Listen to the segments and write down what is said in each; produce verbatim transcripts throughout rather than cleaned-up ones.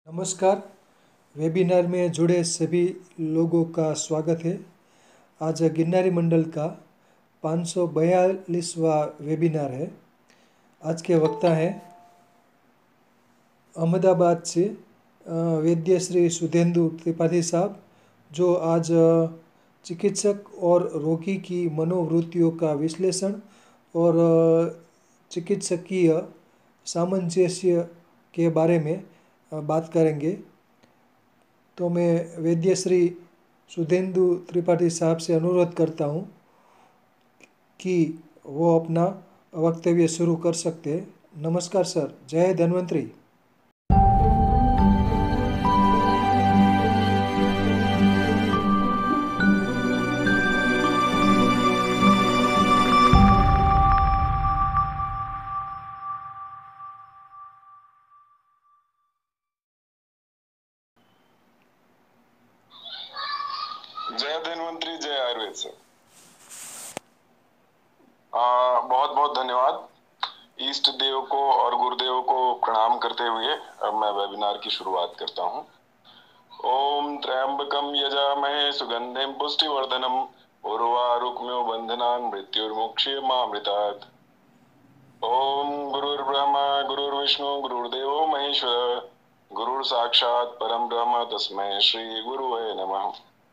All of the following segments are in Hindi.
नमस्कार। वेबिनार में जुड़े सभी लोगों का स्वागत है। आज गिरनारी मंडल का पाँच सौ बयालीसवां वेबिनार है। आज के वक्ता हैं अहमदाबाद से वैद्य श्री सुधेंदु त्रिपाठी साहब, जो आज चिकित्सक और रोगी की मनोवृत्तियों का विश्लेषण और चिकित्सकीय सामंजस्य के बारे में बात करेंगे। तो मैं वैद्य श्री सुधेंदु त्रिपाठी साहब से अनुरोध करता हूँ कि वो अपना वक्तव्य शुरू कर सकते हैं। नमस्कार सर। जय धन्वंतरी। जय धन्वंतरी, जय आयुर्वेद सर। बहुत बहुत धन्यवाद। ईष्ट देव को और गुरुदेव को प्रणाम करते हुए अब मैं वेबिनार की शुरुआत करता हूं। ओम त्र्यंबकम यजामहे सुगंधिम पुष्टिवर्धनम उर्वारुकम्यो बंधनान् मृत्युर्मुक्षीयमामृतात्। ओम गुरुर्ब्रह्मा गुरुर्विष्णु गुरुर्देवो महेश्वर गुरुर् साक्षात् परम ब्रह्म तस्मै श्री गुरुवे नमः।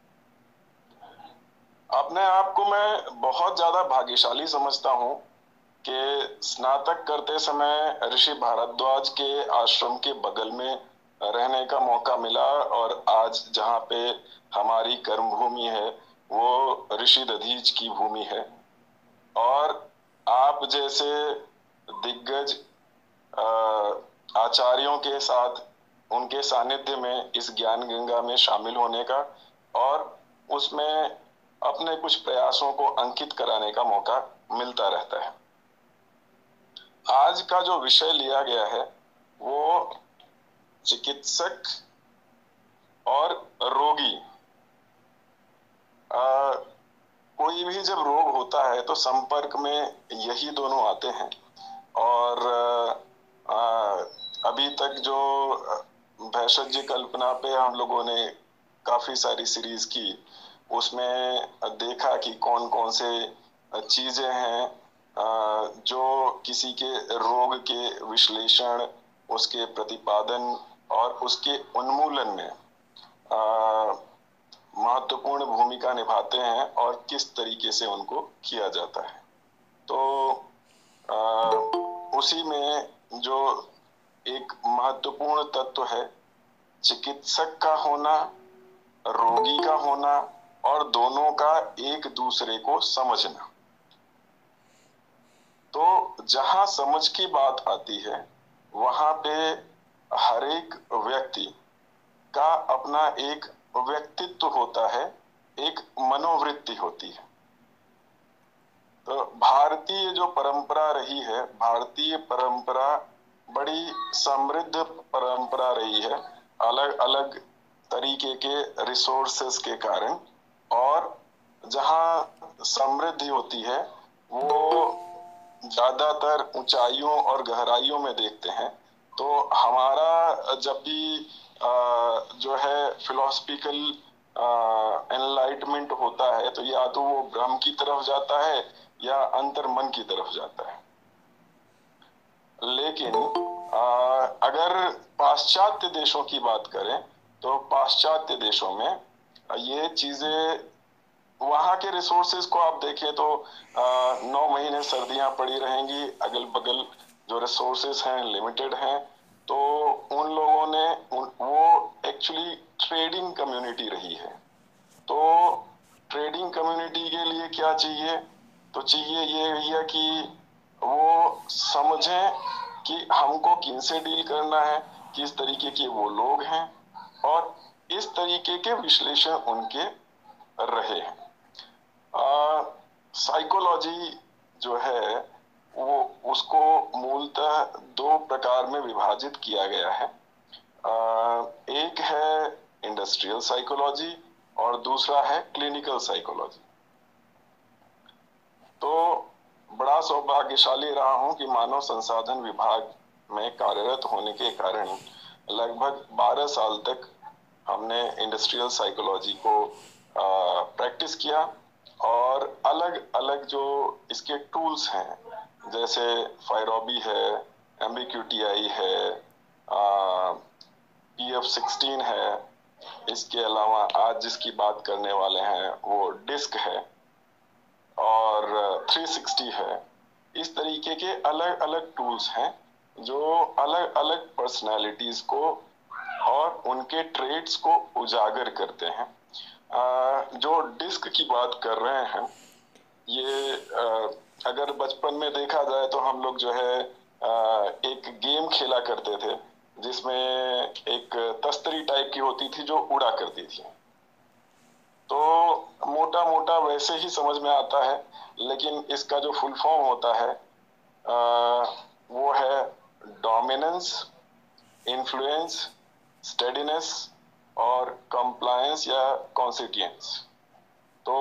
अपने आप को मैं बहुत ज्यादा भाग्यशाली समझता हूँ कि स्नातक करते समय ऋषि भारद्वाज के आश्रम के बगल में रहने का मौका मिला, और आज जहाँ पे हमारी कर्म भूमि है वो ऋषि दधीच की भूमि है। और आप जैसे दिग्गज आचार्यों के साथ उनके सानिध्य में इस ज्ञान गंगा में शामिल होने का और उसमें अपने कुछ प्रयासों को अंकित कराने का मौका मिलता रहता है। आज का जो विषय लिया गया है वो चिकित्सक और रोगी। आ, कोई भी जब रोग होता है तो संपर्क में यही दोनों आते हैं। और आ, अभी तक जो भैषज कल्पना पे हम लोगों ने काफी सारी सीरीज की, उसमें देखा कि कौन कौन से चीजें हैं जो किसी के रोग के विश्लेषण, उसके प्रतिपादन और उसके उन्मूलन में महत्वपूर्ण भूमिका निभाते हैं और किस तरीके से उनको किया जाता है। तो आ, उसी में जो एक महत्वपूर्ण तत्व है चिकित्सक का होना, रोगी का होना और दोनों का एक दूसरे को समझना। तो जहां समझ की बात आती है वहां पे हर एक व्यक्ति का अपना एक व्यक्तित्व होता है, एक मनोवृत्ति होती है। तो भारतीय जो परंपरा रही है, भारतीय परंपरा बड़ी समृद्ध परंपरा रही है, अलग अलग तरीके के रिसोर्सेस के कारण। और जहां समृद्धि होती है वो ज्यादातर ऊंचाइयों और गहराइयों में देखते हैं। तो हमारा जब भी आ, जो है फिलोसफिकल एनलाइटमेंट होता है तो या तो वो ब्रह्म की तरफ जाता है या अंतर मन की तरफ जाता है। लेकिन आ, अगर पाश्चात्य देशों की बात करें तो पाश्चात्य देशों में ये चीजें, वहां के रिसोर्सेज को आप देखें तो आ, नौ महीने सर्दियां पड़ी रहेंगी, अगल बगल जो रिसोर्सेज हैं लिमिटेड हैं। तो उन लोगों ने उन, वो एक्चुअली ट्रेडिंग कम्युनिटी रही है। तो ट्रेडिंग कम्युनिटी के लिए क्या चाहिए? तो चाहिए ये भैया कि वो समझें कि हमको किनसे डील करना है, किस तरीके के वो लोग हैं और इस तरीके के विश्लेषण उनके रहे हैं। साइकोलॉजी जो है वो उसको मूलतः दो प्रकार में विभाजित किया गया है। आ, एक है इंडस्ट्रियल साइकोलॉजी और दूसरा है क्लिनिकल साइकोलॉजी। तो बड़ा सौभाग्यशाली रहा हूं कि मानव संसाधन विभाग में कार्यरत होने के कारण लगभग बारह साल तक हमने इंडस्ट्रियल साइकोलॉजी को प्रैक्टिस किया और अलग अलग जो इसके टूल्स हैं जैसे फायरोबी है, M B Q T I है, पी एफ सिक्सटीन है, इसके अलावा आज जिसकी बात करने वाले हैं वो डिस्क है और थ्री सिक्सटी है। इस तरीके के अलग अलग टूल्स हैं जो अलग अलग पर्सनालिटीज को और उनके ट्रेड्स को उजागर करते हैं। आ, जो डिस्क की बात कर रहे हैं ये आ, अगर बचपन में देखा जाए तो हम लोग जो है आ, एक गेम खेला करते थे जिसमें एक तस्तरी टाइप की होती थी जो उड़ा करती थी। तो मोटा मोटा वैसे ही समझ में आता है, लेकिन इसका जो फुल फॉर्म होता है आ, वो है डोमिनेंस, इन्फ्लुएंस, स्टेडीनेस और कंप्लायंस या कॉन्स्टिट्यूएंस। तो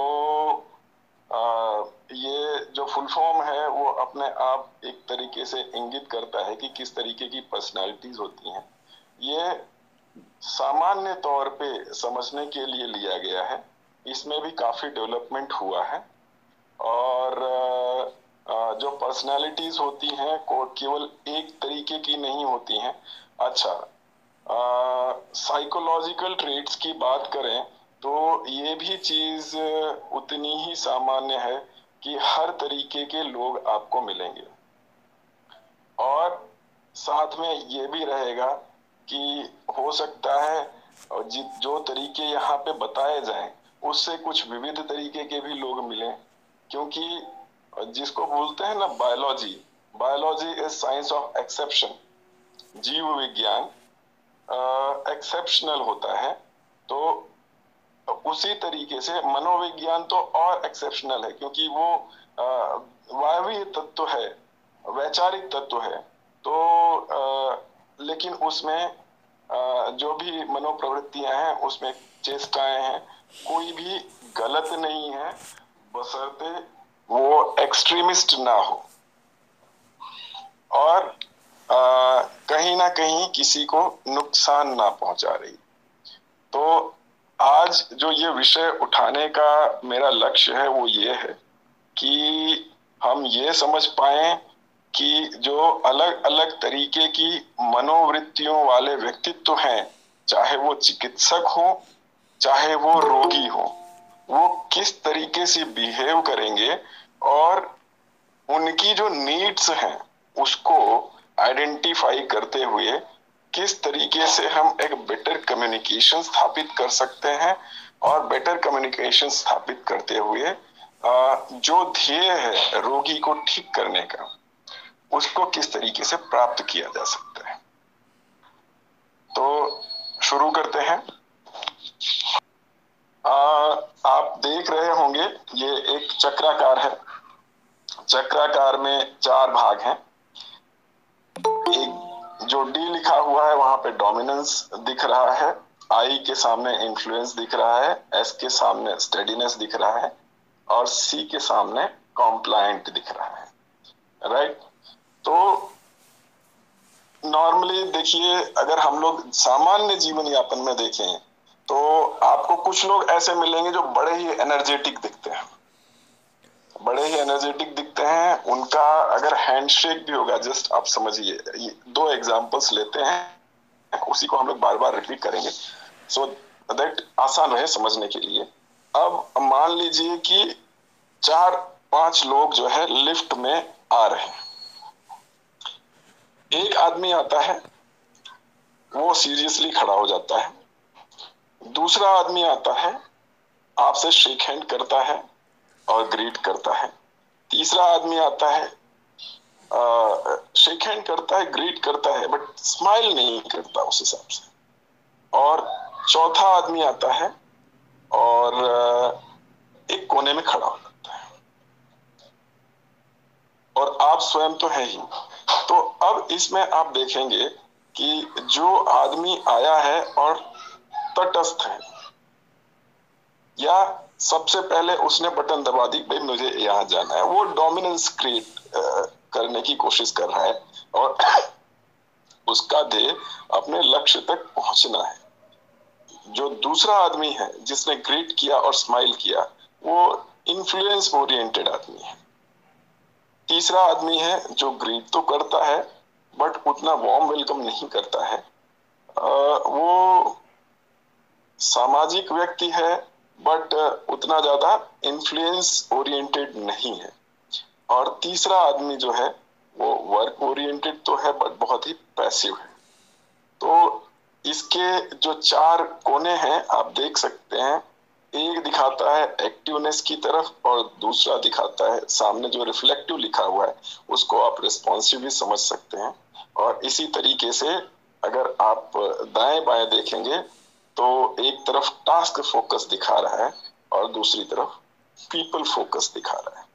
आ, ये जो फुल फॉर्म है वो अपने आप एक तरीके से इंगित करता है कि किस तरीके की पर्सनालिटीज होती हैं। ये सामान्य तौर पे समझने के लिए लिया गया है, इसमें भी काफी डेवलपमेंट हुआ है और जो पर्सनालिटीज होती हैं को केवल एक तरीके की नहीं होती हैं। अच्छा, साइकोलॉजिकल ट्रेट्स की बात करें तो ये भी चीज उतनी ही सामान्य है कि हर तरीके के लोग आपको मिलेंगे और साथ में ये भी रहेगा कि हो सकता है जो तरीके यहाँ पे बताए जाएं उससे कुछ विविध तरीके के भी लोग मिलें, क्योंकि जिसको बोलते हैं ना biology, biology is science of exception. जीव विज्ञान एक्सेप्शनल होता है, तो उसी तरीके से मनोविज्ञान तो और एक्सेप्शनल है क्योंकि वो वायवीय तत्व है, वैचारिक तत्व है। तो आ, लेकिन उसमें आ, जो भी मनोप्रवृत्तियां हैं उसमें चेष्टाएं हैं, कोई भी गलत नहीं है बशर्ते वो एक्सट्रीमिस्ट ना हो और आ, कहीं ना कहीं किसी को नुकसान ना पहुंचा रही। तो आज जो ये विषय उठाने का मेरा लक्ष्य है वो ये है कि हम ये समझ पाए कि जो अलग अलग तरीके की मनोवृत्तियों वाले व्यक्तित्व हैं, चाहे वो चिकित्सक हो चाहे वो रोगी हो, वो किस तरीके से बिहेव करेंगे और उनकी जो नीड्स हैं उसको आइडेंटिफाई करते हुए किस तरीके से हम एक बेटर कम्युनिकेशन स्थापित कर सकते हैं और बेटर कम्युनिकेशन स्थापित करते हुए जो ध्येय है रोगी को ठीक करने का उसको किस तरीके से प्राप्त किया जा सकता है। तो शुरू करते हैं। आ, आप देख रहे होंगे ये एक चक्राकार है। चक्राकार में चार भाग हैं। एक जो डी लिखा हुआ है वहां पे डोमिनेंस दिख रहा है, आई के सामने इन्फ्लुएंस दिख रहा है, एस के सामने स्टेडीनेस दिख रहा है और सी के सामने कॉम्प्लायंट दिख रहा है। राइट? तो नॉर्मली देखिए, अगर हम लोग सामान्य जीवन यापन में देखें तो आपको कुछ लोग ऐसे मिलेंगे जो बड़े ही एनर्जेटिक दिखते हैं, बड़े ही एनर्जेटिक दिखते हैं। उनका अगर हैंडशेक भी होगा, जस्ट आप समझिए, दो एग्जांपल्स लेते हैं, उसी को हम लोग बार बार रिपीट करेंगे सो दैट आसान रहे समझने के लिए। अब मान लीजिए कि चार पांच लोग जो है लिफ्ट में आ रहे हैं। एक आदमी आता है, वो सीरियसली खड़ा हो जाता है। दूसरा आदमी आता है, आपसे शेक हैंड करता है और ग्रीट करता है। तीसरा आदमी आता है, शेक हैंड करता है, ग्रीट करता है, बट स्माइल नहीं करता उस हिसाब से। और चौथा आदमी आता है और आ, एक कोने में खड़ा हो जाता है और आप स्वयं तो है ही। तो अब इसमें आप देखेंगे कि जो आदमी आया है और तटस्थ है, या सबसे पहले उसने बटन दबा दी, भाई मुझे यहां जाना है, वो डोमिनेंस क्रिएट करने की कोशिश कर रहा है और उसका ध्येय अपने लक्ष्य तक पहुंचना है। जो दूसरा आदमी है जिसने ग्रीट किया और स्माइल किया, वो इन्फ्लुएंस ओरिएंटेड आदमी है। तीसरा आदमी है जो ग्रीट तो करता है बट उतना वार्म वेलकम नहीं करता है। आ, वो सामाजिक व्यक्ति है बट उतना ज्यादा इन्फ्लुएंस ओरिएंटेड नहीं है। और तीसरा आदमी जो है वो वर्क ओरिएंटेड तो है बट बहुत ही पैसिव है। तो इसके जो चार कोने हैं आप देख सकते हैं, एक दिखाता है एक्टिवनेस की तरफ और दूसरा दिखाता है सामने जो रिफ्लेक्टिव लिखा हुआ है उसको आप रिस्पॉन्सिव भी समझ सकते हैं। और इसी तरीके से अगर आप दाएं बाएं देखेंगे तो एक तरफ टास्क फोकस दिखा रहा है और दूसरी तरफ पीपल फोकस दिखा रहा है।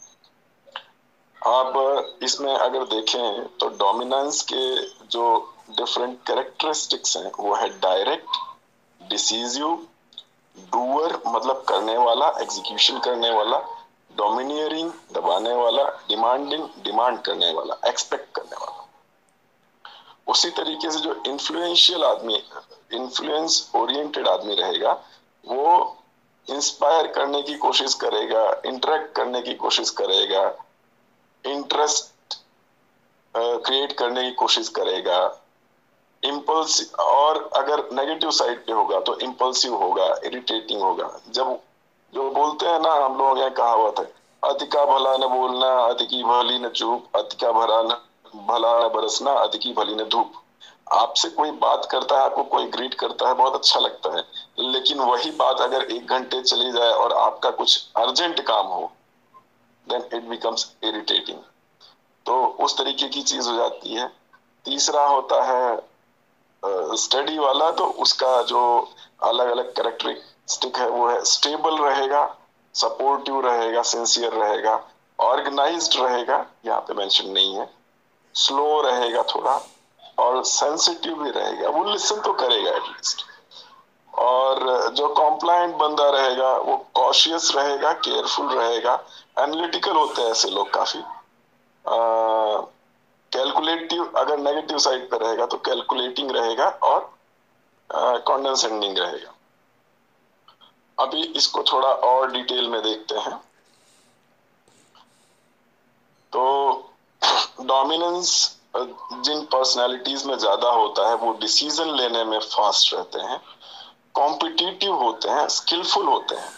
आप इसमें अगर देखें तो डोमिनेंस के जो डिफरेंट कैरेक्टरिस्टिक्स हैं वो है डायरेक्ट, डिसीजिव, डूअर मतलब करने वाला, एग्जीक्यूशन करने वाला, डोमिनियरिंग दबाने वाला, डिमांडिंग डिमांड करने वाला, एक्सपेक्ट करने वाला। उसी तरीके से जो इन्फ्लुएंशियल आदमी, इन्फ्लुएंस ओरिएंटेड आदमी रहेगा, वो इंस्पायर करने की कोशिश करेगा, इंटरेक्ट करने की कोशिश करेगा, इंटरेस्ट क्रिएट करने की कोशिश करेगा, इम्पल्स, और अगर नेगेटिव साइड पे होगा तो इम्पल्सिव होगा, इरिटेटिंग होगा। जब जो बोलते हैं ना हम लोग, यहाँ कहावत है, अति का भला न बोलना, अति की भली न चूप, अति का भला न भला न बरसना, अति की भली न धूप। आपसे कोई बात करता है, आपको कोई ग्रीट करता है, बहुत अच्छा लगता है, लेकिन वही बात अगर एक घंटे चली जाए और आपका कुछ अर्जेंट काम हो, देन इट बिकम्स इरिटेटिंग। तो उस तरीके की चीज हो जाती है। तीसरा होता है स्टडी uh, वाला, तो उसका जो अलग अलग कैरेक्टरिस्टिक है वो है स्टेबल रहेगा, सपोर्टिव रहेगा, सिंसियर रहेगा, ऑर्गेनाइज्ड रहेगा, यहाँ पे मेंशन नहीं है, स्लो रहेगा थोड़ा, और सेंसिटिव भी रहेगा, वो लिसन तो करेगा एटलीस्ट। और जो कॉम्प्लायंट बंदा रहेगा वो कॉशियस रहेगा, केयरफुल रहेगा, एनालिटिकल होते हैं ऐसे लोग काफी। कैलकुलेटिव uh, अगर नेगेटिव साइड पे रहेगा तो कैलकुलेटिंग रहेगा और कॉन्डेंसेंडिंग uh, रहेगा। अभी इसको थोड़ा और डिटेल में देखते हैं। तो डोमिनेंस जिन पर्सनालिटीज में ज्यादा होता है वो डिसीजन लेने में फास्ट रहते हैं, कॉम्पिटिटिव होते हैं, स्किलफुल होते हैं,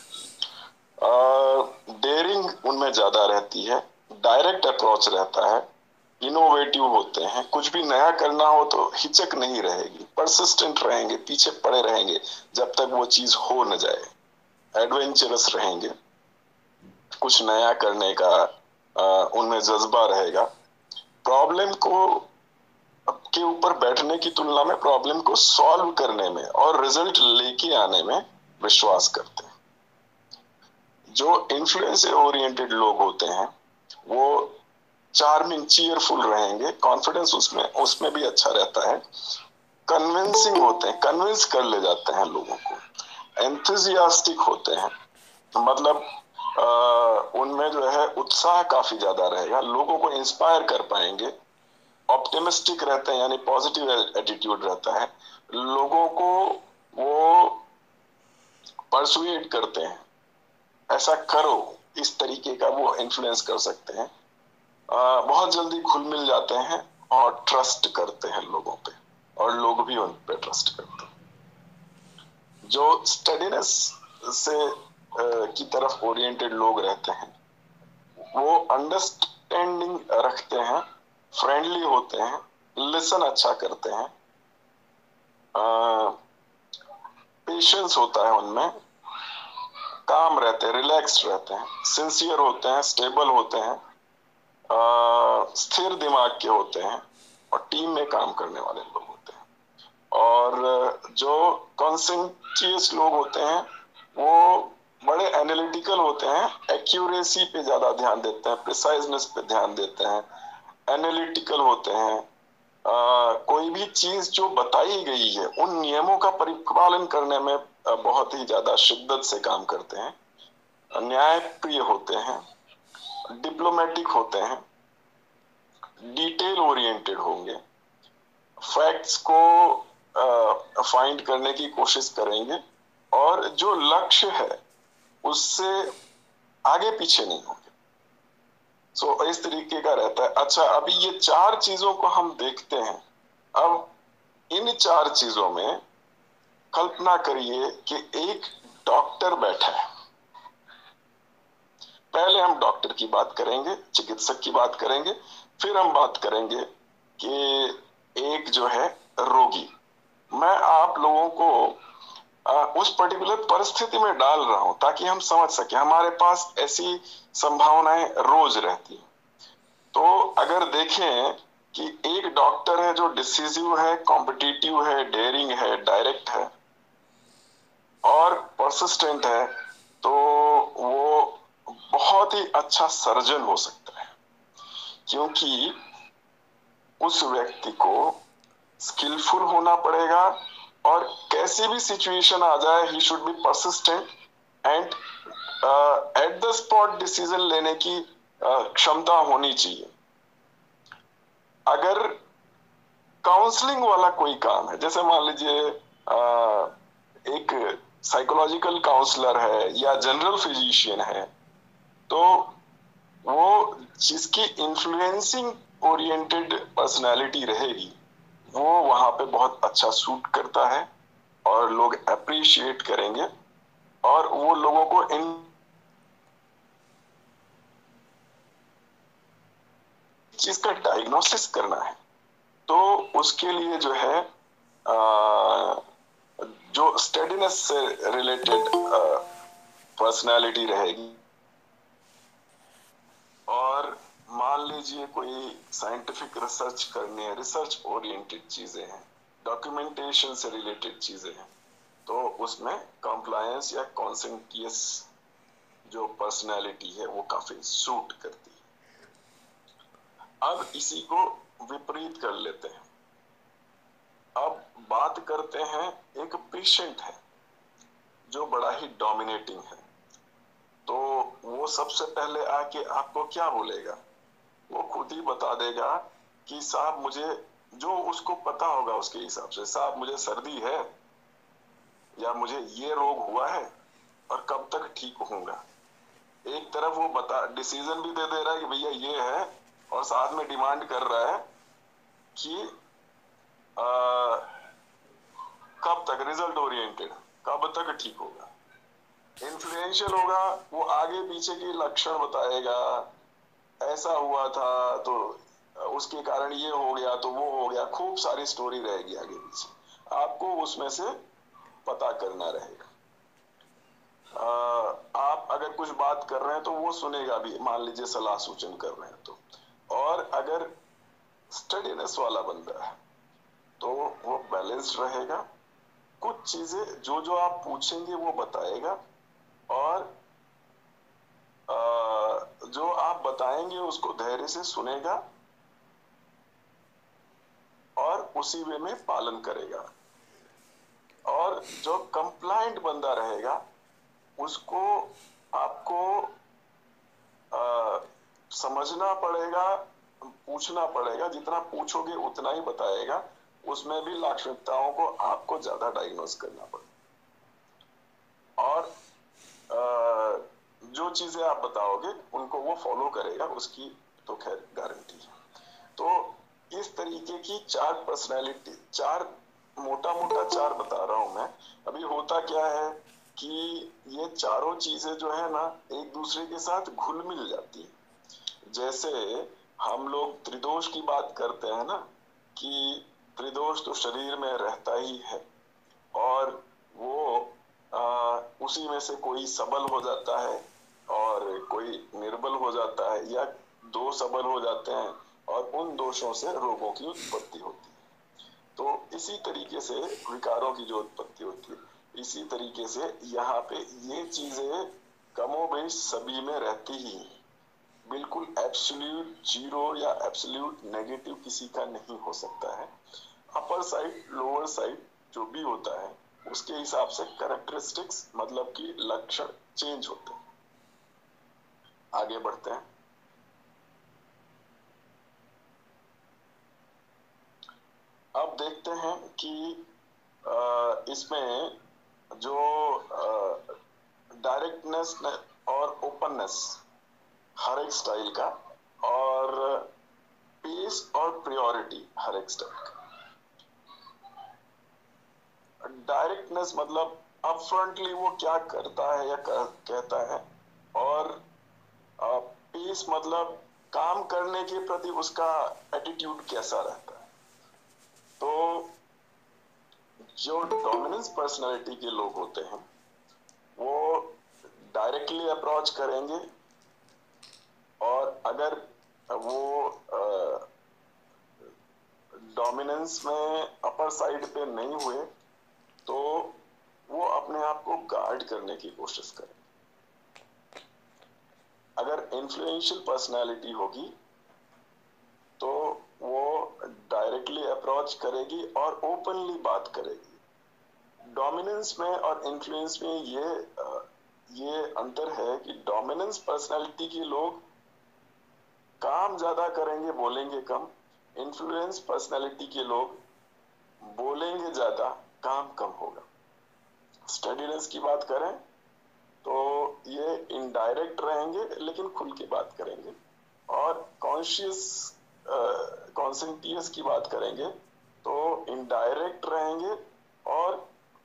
डेयरिंग uh, उनमें ज्यादा रहती है, डायरेक्ट अप्रोच रहता है, इनोवेटिव होते हैं, कुछ भी नया करना हो तो हिचक नहीं रहेगी, परसिस्टेंट रहेंगे, पीछे पड़े रहेंगे जब तक वो चीज हो न जाए, एडवेंचरस रहेंगे, कुछ नया करने का आ, उनमें जज्बा रहेगा, प्रॉब्लम को के ऊपर बैठने की तुलना में प्रॉब्लम को सॉल्व करने में और रिजल्ट लेके आने में विश्वास करते हैं। जो इन्फ्लुएंस ओरिएंटेड लोग होते हैं वो चार्मिंग, चीयरफुल रहेंगे, कॉन्फिडेंस उसमें उसमें भी अच्छा रहता है, कन्विंसिंग होते हैं, कन्विंस कर ले जाते हैं लोगों को, एंथुजियास्टिक होते हैं, मतलब आ, उनमें जो है उत्साह काफी ज्यादा रहेगा, लोगों को इंस्पायर कर पाएंगे, ऑप्टिमिस्टिक रहते हैं यानी पॉजिटिव एटीट्यूड रहता है, लोगों को वो परसुएट करते हैं, ऐसा करो, इस तरीके का वो इन्फ्लुएंस कर सकते हैं, आ, बहुत जल्दी घुल मिल जाते हैं और ट्रस्ट करते हैं लोगों पे, और लोग भी उन पे ट्रस्ट करते हैं। जो स्टडीनेस से आ, की तरफ ओरिएंटेड लोग रहते हैं वो अंडरस्टैंडिंग रखते हैं, फ्रेंडली होते हैं, लिसन अच्छा करते हैं, पेशेंस होता है उनमें, काम रहते हैं, रिलैक्स्ड रहते हैं, सिंसियर होते हैं, स्टेबल होते हैं, स्थिर दिमाग के होते हैं, और टीम में काम करने वाले लोग होते हैं। और जो कॉन्सेंट्रियस लोग होते हैं वो बड़े एनालिटिकल होते हैं, एक्यूरेसी पे ज्यादा ध्यान देते हैं, प्रिसाइजनेस पे ध्यान देते हैं, एनालिटिकल होते हैं, आ, कोई भी चीज जो बताई गई है उन नियमों का परिपालन करने में बहुत ही ज्यादा शिद्दत से काम करते हैं, न्यायप्रिय होते हैं, डिप्लोमेटिक होते हैं, डिटेल ओरिएंटेड होंगे, फैक्ट्स को फाइंड करने की कोशिश करेंगे और जो लक्ष्य है उससे आगे पीछे नहीं होंगे। सो so, इस तरीके का रहता है। अच्छा, अभी ये चार चीजों को हम देखते हैं। अब इन चार चीजों में कल्पना करिए कि एक डॉक्टर बैठा है। पहले हम डॉक्टर की बात करेंगे, चिकित्सक की बात करेंगे, फिर हम बात करेंगे कि एक जो है रोगी। मैं आप लोगों को आ, उस पर्टिकुलर परिस्थिति में डाल रहा हूं ताकि हम समझ सके। हमारे पास ऐसी संभावनाएं रोज रहती हैं। तो अगर देखें कि एक डॉक्टर है जो डिसिसिव है, कॉम्पिटिटिव है, डेयरिंग है, डायरेक्ट है और परसिस्टेंट है, तो वो बहुत ही अच्छा सर्जन हो सकता है, क्योंकि उस व्यक्ति को स्किलफुल होना पड़ेगा और कैसी भी सिचुएशन आ जाए he should be persistent and at the spot decision लेने की क्षमता uh, होनी चाहिए। अगर काउंसलिंग वाला कोई काम है, जैसे मान लीजिए uh, एक साइकोलॉजिकल काउंसलर है या जनरल फिजिशियन है, तो वो जिसकी इन्फ्लुएंसिंग ओरिएंटेड पर्सनालिटी रहेगी वो वहां पे बहुत अच्छा सूट करता है और लोग अप्रिशिएट करेंगे और वो लोगों को इन चीज का डायग्नोसिस करना है। तो उसके लिए जो है आ, जो स्टेडीनेस से रिलेटेड पर्सनालिटी रहेगी। और मान लीजिए कोई साइंटिफिक रिसर्च करनी है, रिसर्च ओरिएंटेड चीजें हैं, डॉक्यूमेंटेशन से रिलेटेड चीजें हैं, तो उसमें कंप्लायंस या कॉन्सेंटियस जो पर्सनालिटी है वो काफी सूट करती है। अब इसी को विपरीत कर लेते हैं। अब बात करते हैं, एक पेशेंट है जो बड़ा ही डोमिनेटिंग है, तो वो सबसे पहले आके आपको क्या बोलेगा? वो खुद ही बता देगा कि साहब मुझे, जो उसको पता होगा उसके हिसाब से, साहब मुझे सर्दी है या मुझे ये रोग हुआ है और कब तक ठीक होऊंगा। एक तरफ वो बता डिसीजन भी दे दे रहा है कि भैया ये है, और साथ में डिमांड कर रहा है कि आ, कब तक, रिजल्ट ओरिएंटेड, कब तक ठीक होगा। इन्फ्लुएंशियल होगा, वो आगे पीछे की लक्षण बताएगा, ऐसा हुआ था तो उसके कारण ये हो गया तो वो हो गया, खूब सारी स्टोरी रहेगी आगे पीछे, आपको उसमें से पता करना रहेगा। आ, आप अगर कुछ बात कर रहे हैं तो वो सुनेगा भी, मान लीजिए सलाह सूचन कर रहे हैं तो। और अगर स्टडीनेस वाला बंदा है तो वो बैलेंस्ड रहेगा, कुछ चीजें जो जो आप पूछेंगे वो बताएगा और आ, जो आप बताएंगे उसको धैर्य से सुनेगा और उसी वे में पालन करेगा। और जो कंप्लाइंट बंदा रहेगा उसको आपको आ, समझना पड़ेगा, पूछना पड़ेगा, जितना पूछोगे उतना ही बताएगा, उसमें भी लाक्षणिकताओं को आपको ज्यादा डायग्नोस करना पड़ेगा। और आ, जो चीजें आप बताओगे उनको वो फॉलो करेगा, उसकी तो खैर गारंटी है। तो इस तरीके की चार पर्सनैलिटी, चार मोटा मोटा चार बता रहा हूं मैं। अभी होता क्या है कि ये चारों चीजें जो है ना एक दूसरे के साथ घुल मिल जाती है। जैसे हम लोग त्रिदोष की बात करते हैं ना, कि त्रिदोष तो शरीर में रहता ही है और वो आ, उसी में से कोई सबल हो जाता है और कोई निर्बल हो जाता है, या दो सबल हो जाते हैं और उन दोषों से रोगों की उत्पत्ति होती है। तो इसी तरीके से विकारों की जो उत्पत्ति होती है, इसी तरीके से यहाँ पे ये चीजें कमोबेश सभी में रहती ही है। बिल्कुल एब्सोल्यूट जीरो या एब्सोल्यूट नेगेटिव किसी का नहीं हो सकता है। अपर साइड, लोअर साइड जो भी होता है उसके हिसाब से कैरेक्टरिस्टिक्स, मतलब कि लक्षण चेंज होते हैं। आगे बढ़ते हैं। अब अब देखते हैं कि आ, इसमें जो डायरेक्टनेस और ओपननेस हर एक स्टाइल का, और पेस और प्रायोरिटी हर एक स्टाइल का। डायरेक्टनेस मतलब अपफ्रंटली वो क्या करता है या कह, कहता है, और पेस मतलब काम करने के प्रति उसका एटीट्यूड कैसा रहता है। तो जो डोमिनेंस पर्सनालिटी के लोग होते हैं वो डायरेक्टली अप्रोच करेंगे, और अगर वो डोमिनेंस में अपर साइड पे नहीं हुए तो वो अपने आप को गार्ड करने की कोशिश करें। अगर इन्फ्लुएंशियल पर्सनालिटी होगी तो वो डायरेक्टली अप्रोच करेगी और ओपनली बात करेगी। डोमिनेंस में और इन्फ्लुएंस में ये ये अंतर है कि डोमिनेंस पर्सनालिटी के लोग काम ज्यादा करेंगे, बोलेंगे कम। इन्फ्लुएंस पर्सनालिटी के लोग बोलेंगे ज्यादा, काम कम होगा। स्टडीनेस की बात करें तो ये इनडायरेक्ट रहेंगे लेकिन खुल के बात करेंगे, और कॉन्शियस कॉन्सेंटियस की बात करेंगे तो इनडायरेक्ट रहेंगे और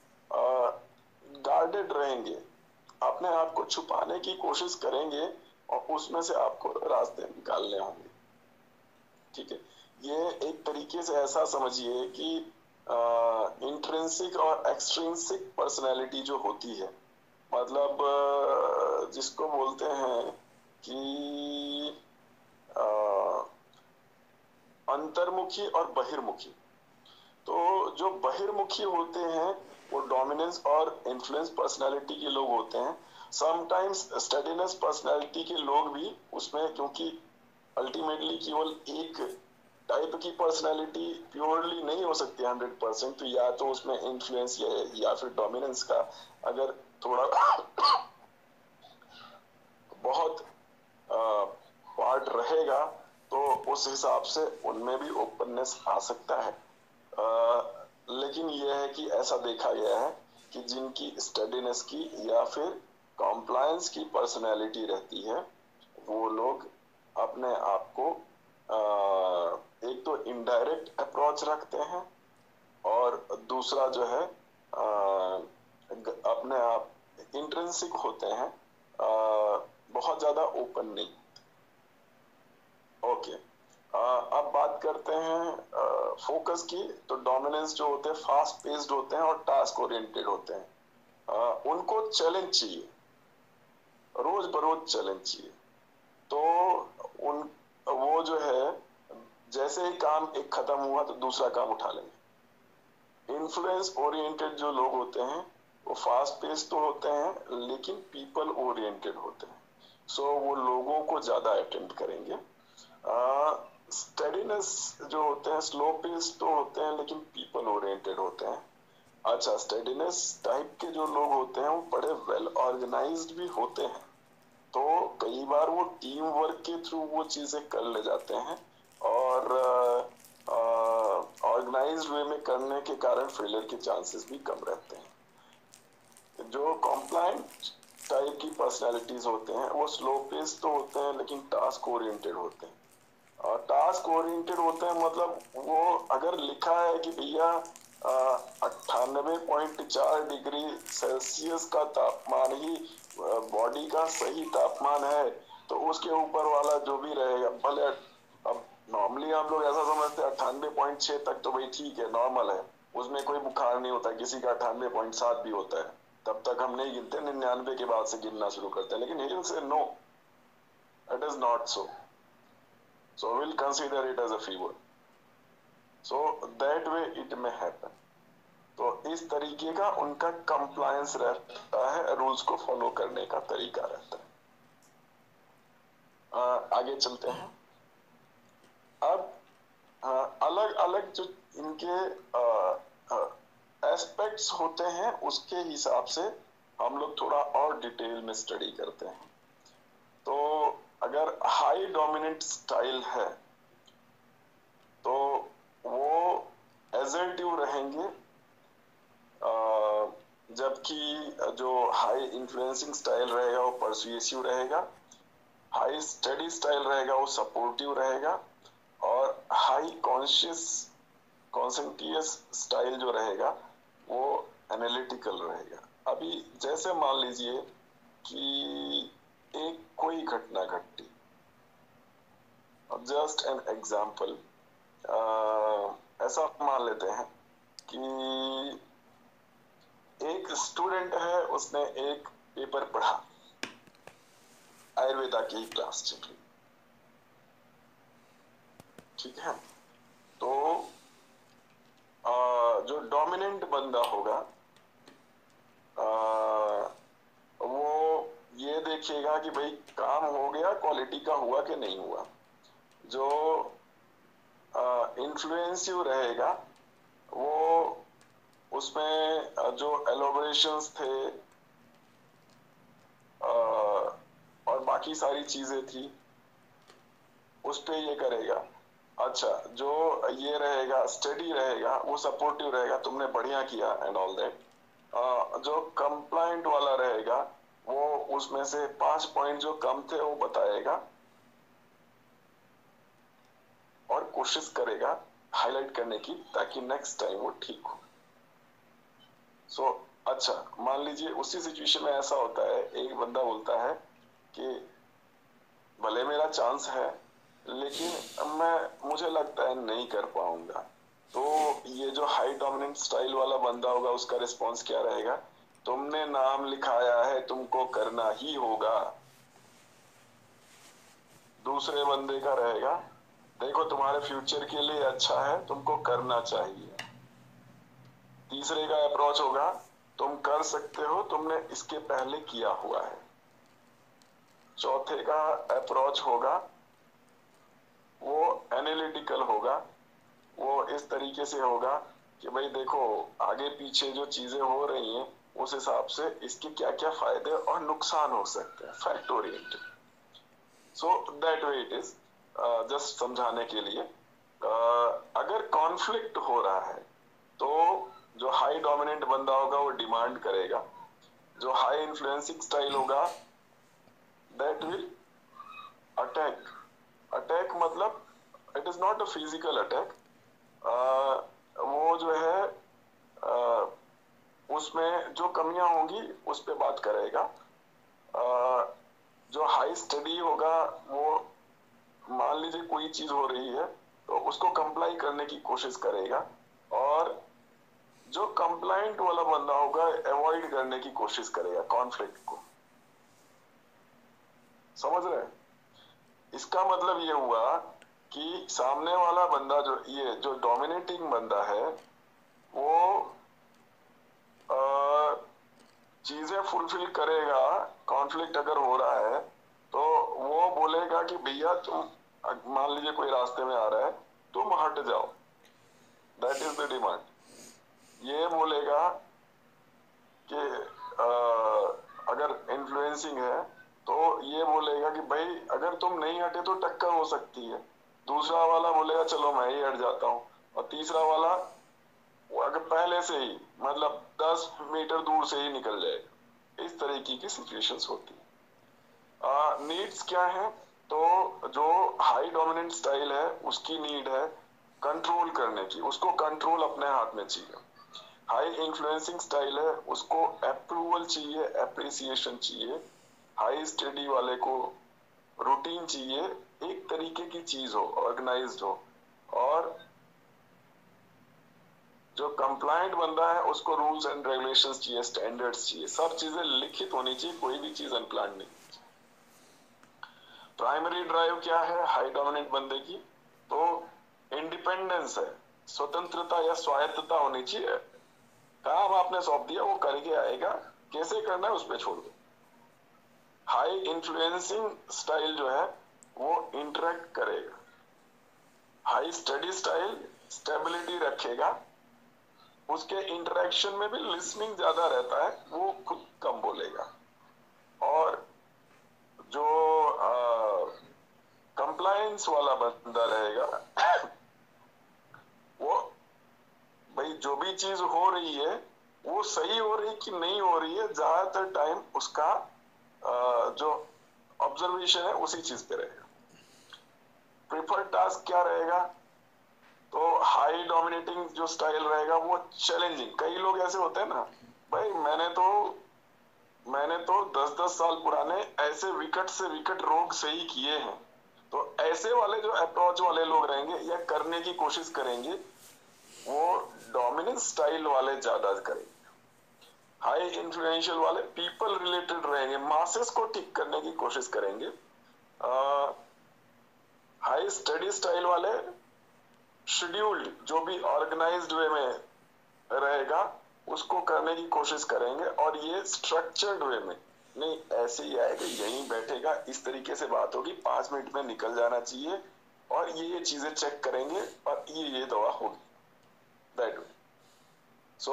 गार्डेड रहेंगे, अपने आप को छुपाने की कोशिश करेंगे और उसमें से आपको रास्ते निकालने होंगे। ठीक है, ये एक तरीके से ऐसा समझिए कि इंट्रिंसिक और एक्सट्रिंसिक पर्सनैलिटी जो होती है, मतलब जिसको बोलते हैं कि अंतर्मुखी और बहिर्मुखी। तो जो बहिर्मुखी होते हैं वो डोमिनेंस और इन्फ्लुएंस पर्सनालिटी के लोग होते हैं। समटाइम्स स्टडीनेस पर्सनालिटी के लोग भी उसमें, क्योंकि अल्टीमेटली केवल एक टाइप की पर्सनालिटी प्योरली नहीं हो सकती हंड्रेड परसेंट, तो या तो उसमें इन्फ्लुएंस या, या फिर डोमिनेंस का अगर थोड़ा बहुत पार्ट रहेगा तो उस हिसाब से उनमें भी ओपननेस आ सकता है। आ, लेकिन यह है कि ऐसा देखा गया है कि जिनकी स्टडीनेस की या फिर कॉम्प्लायंस की पर्सनैलिटी रहती है वो लोग अपने आप को आ, एक तो इनडायरेक्ट अप्रोच रखते हैं, और दूसरा जो है आ, अपने आप इंट्रिंसिक होते हैं, आ, बहुत ज्यादा ओपन नहीं। ओके, अब बात करते हैं फोकस की। तो डोमिनेंस जो होते हैं फास्ट पेस्ड होते हैं और टास्क ओरिएंटेड होते हैं। आ, उनको चैलेंज चाहिए, रोज बरोज चैलेंज चाहिए। तो उन वो जो है जैसे ही काम एक खत्म हुआ तो दूसरा काम उठा लेंगे। इन्फ्लुएंस ओरिएंटेड जो लोग होते हैं वो फास्ट पेस तो होते हैं लेकिन पीपल ओरिएंटेड होते हैं, सो so, वो लोगों को ज्यादा अटेंड करेंगे। स्टडीनेस जो होते हैं स्लो पेस तो होते हैं लेकिन पीपल ओरिएंटेड होते हैं। अच्छा, स्टडीनेस टाइप के जो लोग होते हैं वो बड़े वेल ऑर्गेनाइज्ड भी होते हैं, तो कई बार वो टीम वर्क के थ्रू वो चीजें कर ले जाते हैं, और ऑर्गेनाइज्ड वे में करने के कारण फेलियर के चांसेस भी कम रहते हैं। जो कॉम्प्लायंट टाइप की पर्सनालिटीज होते हैं वो स्लो पेस तो होते हैं लेकिन टास्क ओरिएंटेड होते हैं। और टास्क ओरिएंटेड होते हैं मतलब वो अगर लिखा है कि भैया अट्ठानबे पॉइंट चार डिग्री सेल्सियस का तापमान ही बॉडी का सही तापमान है, तो उसके ऊपर वाला जो भी रहेगा, भले अब नॉर्मली हम लोग ऐसा समझते हैं अट्ठानबे पॉइंट छह तक तो भाई ठीक है, नॉर्मल है, उसमें कोई बुखार नहीं होता, किसी का अट्ठानबे पॉइंट सात भी होता है, तब तक हम नहीं गिनते, निन्यानवे के बाद से गिनना शुरू करते हैं। लेकिन he say no, it is not so, so we'll consider it as a fever, so that way it may happen। तो इस तरीके का उनका कंप्लायंस रहता है, रूल्स को फॉलो करने का तरीका रहता है। आ, आगे चलते हैं। अब अलग अलग जो इनके एस्पेक्ट्स होते हैं उसके हिसाब से हम लोग थोड़ा और डिटेल में स्टडी करते हैं। तो अगर हाई डोमिनेंट स्टाइल है तो वो एज एजर्टिव रहेंगे, जबकि जो हाई इन्फ्लुएंसिंग स्टाइल रहेगा वो परसुएसिव रहेगा, हाई स्टडी स्टाइल रहेगा वो सपोर्टिव रहेगा, और हाई कॉन्शियस कॉन्सेंट्रियस स्टाइल जो रहेगा वो एनालिटिकल रहेगा। अभी जैसे मान लीजिए कि एक कोई घटना घटी, जस्ट एन एग्जाम्पल, ऐसा मान लेते हैं कि एक स्टूडेंट है, उसने एक पेपर पढ़ा, आयुर्वेदा की क्लास चल रही, ठीक है। तो आ, जो डोमिनेंट बंदा होगा आ, वो ये देखेगा कि भाई काम हो गया, क्वालिटी का हुआ कि नहीं हुआ। जो इन्फ्लुएंसिव रहेगा वो उसमें जो एलोबरेशंस थे आ, और बाकी सारी चीजें थी उस पे ये करेगा। अच्छा, जो ये रहेगा स्टडी रहेगा वो सपोर्टिव रहेगा, तुमने बढ़िया किया एंड ऑल दैट। जो कंप्लाइंट वाला रहेगा वो उसमें से पांच पॉइंट जो कम थे वो बताएगा और कोशिश करेगा हाईलाइट करने की ताकि नेक्स्ट टाइम वो ठीक हो। सो so, अच्छा मान लीजिए उसी सिचुएशन में ऐसा होता है, एक बंदा बोलता है कि भले मेरा चांस है लेकिन मैं मुझे लगता है नहीं कर पाऊंगा। तो ये जो हाई डोमिनेंट स्टाइल वाला बंदा होगा उसका रिस्पॉन्स क्या रहेगा? तुमने नाम लिखाया है, तुमको करना ही होगा। दूसरे बंदे का रहेगा, देखो तुम्हारे फ्यूचर के लिए अच्छा है, तुमको करना चाहिए। तीसरे का अप्रोच होगा, तुम कर सकते हो, तुमने इसके पहले किया हुआ है। चौथे का अप्रोच होगा, वो एनालिटिकल होगा, वो इस तरीके से होगा कि भाई देखो आगे पीछे जो चीजें हो रही हैं उस हिसाब से इसके क्या क्या फायदे और नुकसान हो सकते हैं, fact oriented. So that way it is. Just समझाने के लिए, uh, अगर कॉन्फ्लिक्ट हो रहा है तो जो हाई डोमिनेंट बंदा होगा वो डिमांड करेगा, जो हाई इन्फ्लुएंसिंग स्टाइल होगा दैट विल अटैक। अटैक मतलब it is not a physical attack, वो जो है uh, उसमें जो कमियां होंगी उस पर बात करेगा। uh, जो हाई स्टडी होगा वो मान लीजिए कोई चीज हो रही है तो उसको कंप्लाई करने की कोशिश करेगा, और जो कंप्लाइंट वाला बंदा होगा अवॉइड करने की कोशिश करेगा कॉन्फ्लिक्ट को। समझ रहे हैं? इसका मतलब ये हुआ कि सामने वाला बंदा जो ये जो डोमिनेटिंग बंदा है वो चीजें फुलफिल करेगा। कॉन्फ्लिक्ट अगर हो रहा है तो वो बोलेगा कि भैया तुम मान लीजिए कोई रास्ते में आ रहा है, तुम हट जाओ, दैट इज द डिमांड। ये बोलेगा कि आ, अगर इन्फ्लुएंसिंग है तो ये बोलेगा कि भाई अगर तुम नहीं हटे तो टक्कर हो सकती है। दूसरा वाला बोलेगा चलो मैं ही हट जाता हूँ, और तीसरा वाला वो अगर पहले से ही मतलब दस मीटर दूर से ही निकल जाएगा। इस तरीके की सिचुएशंस होती है। नीड्स क्या है? तो जो हाई डोमिनेंट स्टाइल है उसकी नीड है कंट्रोल करने की, उसको कंट्रोल अपने हाथ में चाहिए। हाई इन्फ्लुएंसिंग स्टाइल है उसको अप्रूवल चाहिए, एप्रिसिएशन चाहिए। हाई स्टडी वाले को रूटीन चाहिए, एक तरीके की चीज हो, ऑर्गेनाइज्ड हो। और जो कंप्लाइंट बंदा है उसको रूल्स एंड रेगुलेशंस चाहिए, स्टैंडर्ड्स चाहिए, सब चीजें लिखित होनी चाहिए, कोई भी चीज अनप्लान्ड नहीं। प्राइमरी ड्राइव क्या है हाई डोमिनेंट बंदे की? तो इंडिपेंडेंस है, स्वतंत्रता या स्वायत्तता होनी चाहिए। काम आपने सौंप दिया वो करके आएगा, कैसे करना है उस पर छोड़ दो। हाई इन्फ्लुएंसिंग स्टाइल जो है वो इंटरेक्ट करेगा। हाई स्टडी स्टाइल स्टेबिलिटी रखेगा, उसके इंटरेक्शन में भी लिसनिंग ज्यादा रहता है, वो खुद कम बोलेगा। और जो कंप्लायंस वाला बंदा रहेगा वो भाई जो भी चीज हो रही है वो सही हो रही कि नहीं हो रही है, ज्यादातर टाइम उसका अ, जो ऑब्जर्वेशन है उसी चीज पे रहेगा। प्रेफर्ड टास्क क्या रहेगा? तो हाई डोमिनेटिंग जो स्टाइल रहेगा वो चैलेंजिंग। कई लोग ऐसे होते हैं ना, भाई मैंने तो मैंने तो दस दस साल पुराने ऐसे विकट से विकट रोग सही किए हैं। तो ऐसे वाले जो अप्रोच वाले लोग रहेंगे या करने की कोशिश करेंगे, वो डोमिनेंस स्टाइल वाले ज्यादा करेंगे। हाई इन्फ्लुएंशियल वाले पीपल रिलेटेड रहेंगे, मासेस को ठीक करने की कोशिश करेंगे। हाई स्टडी स्टाइल वाले शेड्यूल्ड, जो भी ऑर्गेनाइज्ड वे में रहेगा उसको करने की कोशिश करेंगे। और ये स्ट्रक्चर्ड वे में नहीं, ऐसे ही आएगा, यहीं बैठेगा, इस तरीके से बात होगी, पांच मिनट में निकल जाना चाहिए, और ये ये चीजें चेक करेंगे और ये ये दवा होगी, दैट वे। सो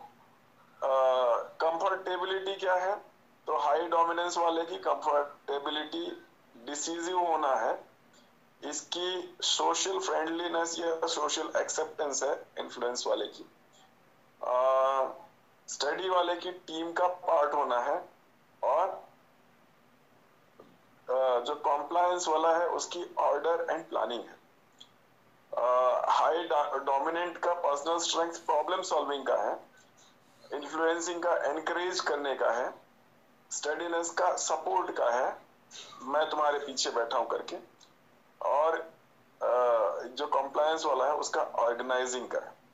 कंफर्टेबिलिटी क्या है? तो हाई डोमिनेंस वाले की कंफर्टेबिलिटी डिसीजिव होना है, इसकी सोशल फ्रेंडलीनेस या सोशल एक्सेप्टेंस है इन्फ्लुएंस वाले की। स्टडी uh, वाले की टीम का पार्ट होना है, और uh, जो कॉम्प्लायंस वाला है उसकी ऑर्डर एंड प्लानिंग है। हाई डोमिनेंट का पर्सनल स्ट्रेंथ प्रॉब्लम सॉल्विंग का है, इन्फ्लुएंसिंग का एनकरेज करने का है, स्टडीनेस का सपोर्ट का है, मैं तुम्हारे पीछे बैठा हूं करके, और uh, जो कॉम्प्लायंस वाला है उसका ऑर्गेनाइजिंग का है।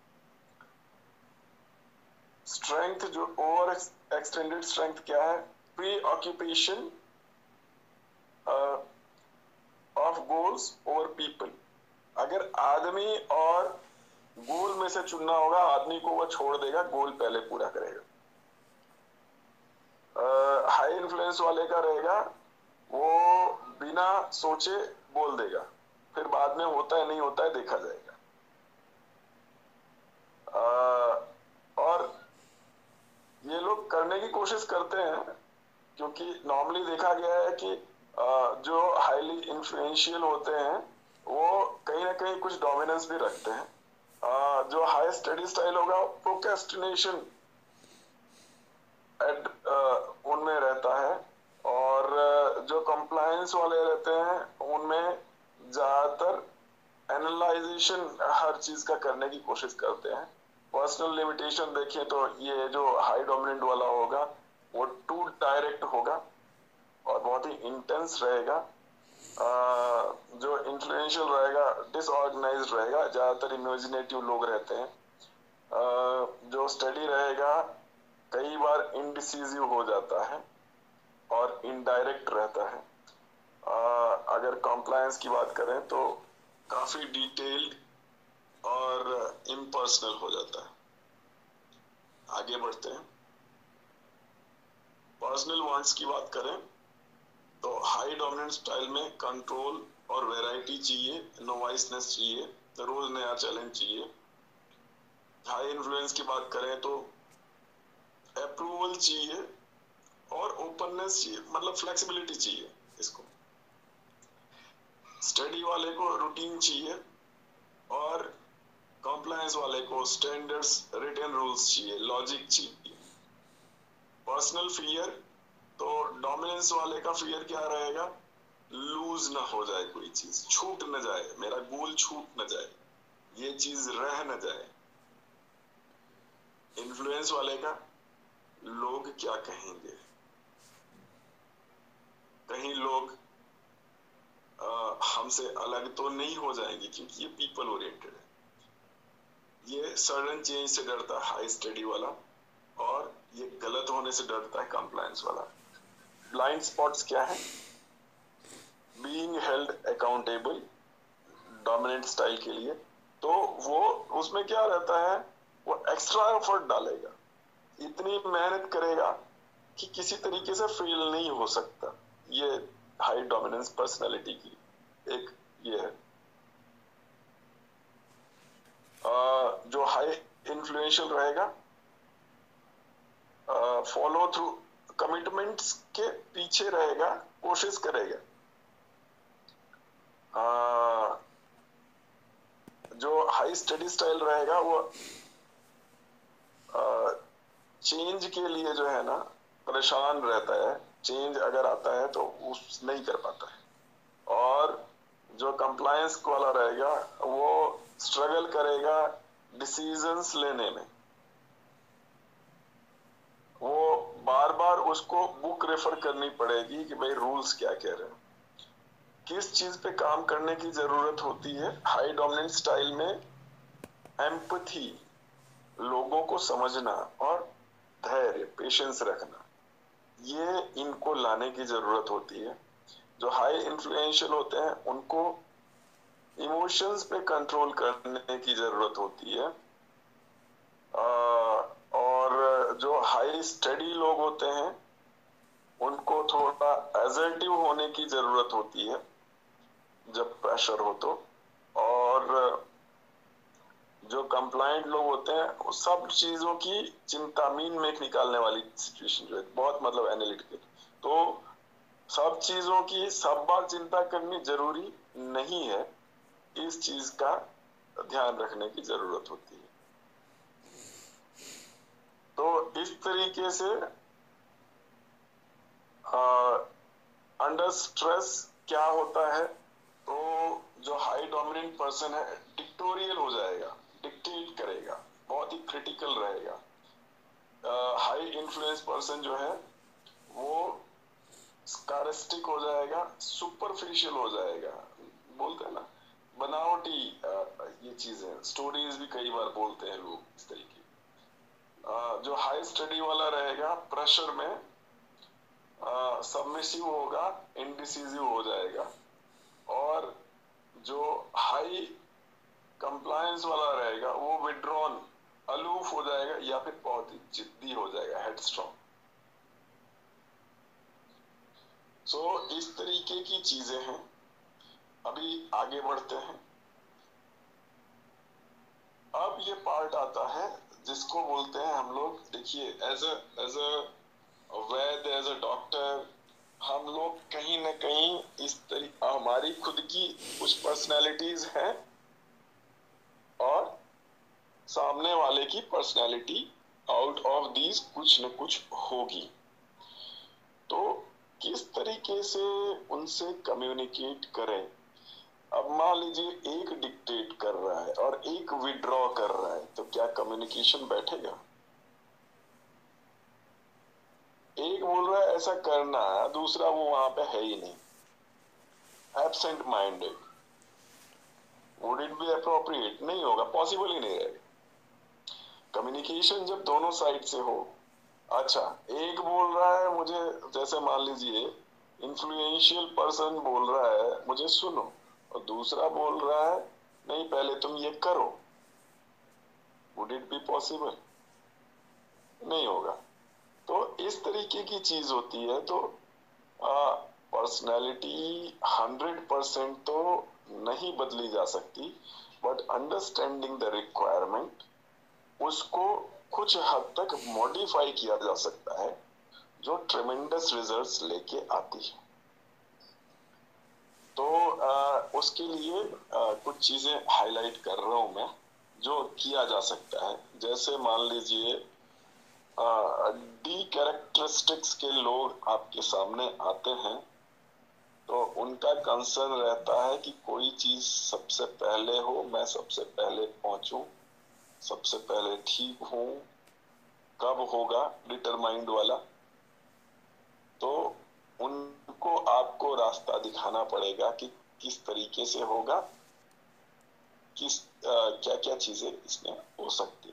स्ट्रेंथ, जो ओवर एक्सटेंडेड स्ट्रेंथ क्या है? Preoccupation of goals over people. अगर आदमी और गोल में से चुनना होगा, आदमी को वो छोड़ देगा, गोल पहले पूरा करेगा। हाई uh, इन्फ्लुएंस वाले का रहेगा, वो बिना सोचे बोल देगा, फिर बाद में होता है नहीं होता है देखा जाएगा। uh, और ये लोग करने की कोशिश करते हैं, क्योंकि नॉर्मली देखा गया है कि जो हाईली इन्फ्लुएंशियल होते हैं वो कहीं ना कहीं कुछ डोमिनेंस भी रखते हैं। जो हाई स्टडी स्टाइल होगा प्रोक्रेस्टिनेशन उनमें रहता है, और जो कंप्लायंस वाले रहते हैं उनमें ज्यादातर एनालाइजेशन हर चीज का करने की कोशिश करते हैं। पर्सनल लिमिटेशन देखें तो ये जो हाई डोमिनेंट वाला होगा वो टू डायरेक्ट होगा और बहुत ही इंटेंस रहेगा। आ, जो इन्फ्लुएंशियल रहेगा डिसऑर्गेनाइज्ड रहेगा, ज्यादातर इमेजिनेटिव लोग रहते हैं। आ, जो स्टडी रहेगा कई बार इनडिसिजिव हो जाता है और इनडायरेक्ट रहता है। आ, अगर कॉम्प्लायंस की बात करें तो काफी डिटेल्ड और इम्पर्सनल हो जाता है। आगे बढ़ते हैं। पर्सनल वांट्स की बात करें तो हाई डोमिनेंट स्टाइल में कंट्रोल और वैरायटी चाहिए, नोवाइसनेस चाहिए, रोज नया चैलेंज चाहिए। हाई इन्फ्लुएंस की बात करें तो अप्रूवल चाहिए और ओपननेस चाहिए, मतलब फ्लेक्सिबिलिटी चाहिए इसको। स्टडी वाले को रूटीन चाहिए और कॉम्प्लायंस वाले को स्टैंडर्ड्स, रिटन रूल्स चाहिए, लॉजिक चाहिए। पर्सनल फियर, तो डोमिनेंस वाले का फियर क्या रहेगा? लूज ना हो जाए, कोई चीज छूट न जाए, मेरा गोल छूट न जाए, ये चीज रह न जाए। इन्फ्लुएंस वाले का लोग क्या कहेंगे, कहीं लोग हमसे अलग तो नहीं हो जाएंगे, क्योंकि ये पीपल ओरिएंटेड है। ये सडन चेंज से डरता है हाई स्टडी वाला, और ये गलत होने से डरता है कंप्लायंस वाला। ब्लाइंड स्पॉट्स क्या है? Being held accountable dominant style के लिए, तो वो उसमें क्या रहता है, वो एक्स्ट्रा एफर्ट डालेगा, इतनी मेहनत करेगा कि किसी तरीके से फेल नहीं हो सकता। ये हाई डोमिनेंस पर्सनालिटी की एक ये है। uh, जो हाई इन्फ्लुएंशियल रहेगा फॉलो थ्रू, कमिटमेंट्स के पीछे रहेगा, कोशिश करेगा। uh, जो हाई स्टडी स्टाइल रहेगा वो चेंज के लिए जो है ना परेशान रहता है, चेंज अगर आता है तो उस नहीं कर पाता है। और जो कंप्लायंस वाला रहेगा वो स्ट्रगल करेगा डिसीजंस लेने में, वो बार बार उसको बुक रेफर करनी पड़ेगी कि भाई रूल्स क्या कह रहे हैं, किस चीज पे काम करने की जरूरत होती है। हाई डोमिनेंट स्टाइल में एम्पथी, लोगों को समझना और धैर्य, पेशेंस रखना, ये इनको लाने की जरूरत होती है। जो हाई इन्फ्लुएंशियल होते हैं उनको इमोशंस पे कंट्रोल करने की जरूरत होती है। आ, और जो हाई स्टडी लोग होते हैं उनको थोड़ा एजर्टिव होने की जरूरत होती है जब प्रेशर हो तो। और जो कंप्लाइंट लोग होते हैं वो सब चीजों की चिंता, मीन मेक निकालने वाली सिचुएशन जो है बहुत मतलब एनालिटिकल, तो सब चीजों की सब बार चिंता करनी जरूरी नहीं है, इस चीज का ध्यान रखने की जरूरत होती है। तो इस तरीके से अंडर स्ट्रेस क्या होता है, तो जो हाई डोमिनेंट पर्सन है डिक्टोरियल हो जाएगा, डिक्टेट करेगा, बहुत ही क्रिटिकल रहेगा। हाई इन्फ्लुएंस पर्सन जो है वो स्कारिस्टिक हो जाएगा, सुपरफिशियल हो जाएगा, बोलते हैं ना बनावटी, ये चीजें स्टोरीज भी कई बार बोलते हैं लोग इस तरीके। जो हाई स्टडी वाला रहेगा प्रेशर में सबमिसिव होगा, इंडिसिजिव हो जाएगा। और जो हाई कंप्लायंस वाला रहेगा वो विड्रॉन, अलूफ हो जाएगा या फिर बहुत ही जिद्दी हो जाएगा, हेडस्ट्रॉन्ग। सो so, इस तरीके की चीजें हैं। अभी आगे बढ़ते हैं। अब ये पार्ट आता है जिसको बोलते हैं हम लोग, देखिए as a as a vaid, as a doctor, हम लोग कहीं ना कहीं इस तरीके, हमारी खुद की कुछ पर्सनैलिटीज हैं और सामने वाले की पर्सनैलिटी आउट ऑफ दीज कुछ न कुछ होगी। तो किस तरीके से उनसे कम्युनिकेट करें। अब मान लीजिए एक डिक्टेट कर रहा है और एक विड्रॉ कर रहा है, तो क्या कम्युनिकेशन बैठेगा? एक बोल रहा है ऐसा करना है, दूसरा वो वहां पे है ही नहीं, absent minded, would it be appropriate? नहीं होगा, पॉसिबल ही नहीं रहेगा कम्युनिकेशन जब दोनों साइड से हो। अच्छा, एक बोल रहा है मुझे, जैसे मान लीजिए इन्फ्लुएंशियल पर्सन बोल रहा है मुझे सुनो, और दूसरा बोल रहा है नहीं पहले तुम ये करो, वुड इट बी पॉसिबल? नहीं होगा। तो इस तरीके की चीज होती है। तो पर्सनैलिटी हंड्रेड परसेंट तो नहीं बदली जा सकती, बट अंडरस्टैंडिंग द रिक्वायरमेंट, उसको कुछ हद तक मॉडिफाई किया जा सकता है, जो ट्रेमेंडस रिजल्ट्स लेके आती है। तो आ, उसके लिए आ, कुछ चीजें हाईलाइट कर रहा हूं मैं जो किया जा सकता है। जैसे मान लीजिए डी कैरेक्टरिस्टिक्स के लोग आपके सामने आते हैं, तो उनका कंसर्न रहता है कि कोई चीज सबसे पहले हो, मैं सबसे पहले पहुंचूं, सबसे पहले ठीक हूं, कब होगा, डिटरमाइंड वाला। तो उनको आपको रास्ता दिखाना पड़ेगा कि किस तरीके से होगा, किस क्या क्या चीजें इसमें हो सकती।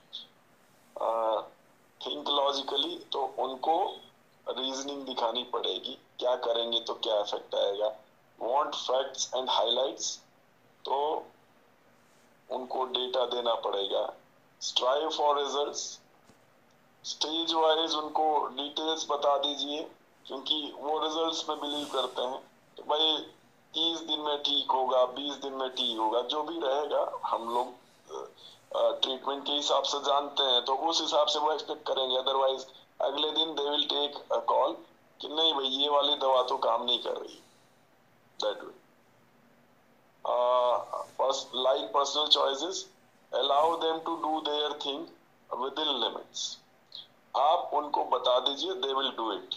थिंक लॉजिकली, तो उनको रीजनिंग दिखानी पड़ेगी, क्या करेंगे तो क्या इफेक्ट आएगा। वांट फैक्ट्स एंड हाइलाइट्स, तो उनको डेटा देना पड़ेगा। Strive for results, stage wise उनको डिटेल्स बता दीजिए, क्योंकि वो रिजल्ट्स में बिलीव करते हैं। तो भाई तीस दिन में ठीक होगा, बीस दिन में ठीक होगा, जो भी रहेगा हम लोग ट्रीटमेंट के हिसाब से जानते हैं, तो उस हिसाब से वो एक्सपेक्ट करेंगे। अदरवाइज अगले दिन they will take a call कि नहीं भाई ये वाली दवा तो काम नहीं कर रही। That way like personal choices, allow them to do their thing, within limits. आप उनको बता दीजिए, they will do it.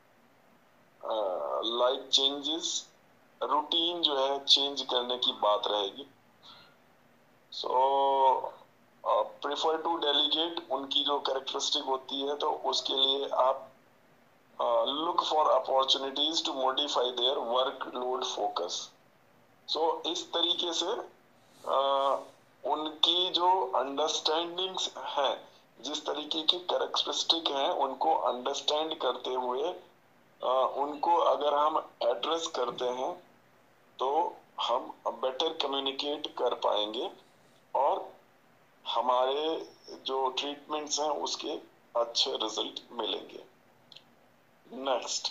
Like changes, routine जो है चेंज करने की बात रहेगी। सो प्रेफर टू डेलीगेट, उनकी जो कैरेक्टरिस्टिक होती है तो उसके लिए आप look for opportunities to modify their workload focus. So इस तरीके से uh, उनकी जो अंडरस्टैंडिंग्स हैं, जिस तरीके की कैरेक्टरिस्टिक हैं, उनको अंडरस्टैंड करते हुए uh, उनको अगर हम एड्रेस करते हैं तो हम बेटर कम्युनिकेट कर पाएंगे और हमारे जो ट्रीटमेंट्स हैं उसके अच्छे रिजल्ट मिलेंगे। नेक्स्ट,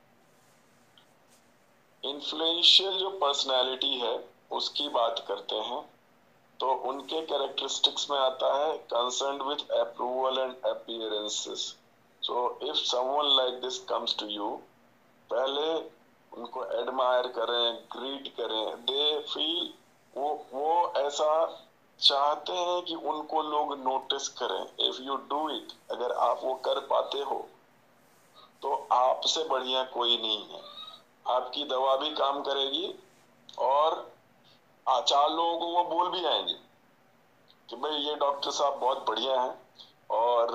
इन्फ्लुएंशियल जो पर्सनालिटी है उसकी बात करते हैं। तो उनके कैरेक्टरिस्टिक्स में आता है concerned with approval and appearances. So if someone like this comes to you, पहले उनको एडमायर करें, ग्रीट करें। दे फील, वो वो ऐसा चाहते हैं कि उनको लोग नोटिस करें। इफ यू डू इट, अगर आप वो कर पाते हो तो आपसे बढ़िया कोई नहीं है। आपकी दवा भी काम करेगी और चार लोगों को वो बोल भी आएंगे कि भाई ये डॉक्टर साहब बहुत बढ़िया हैं और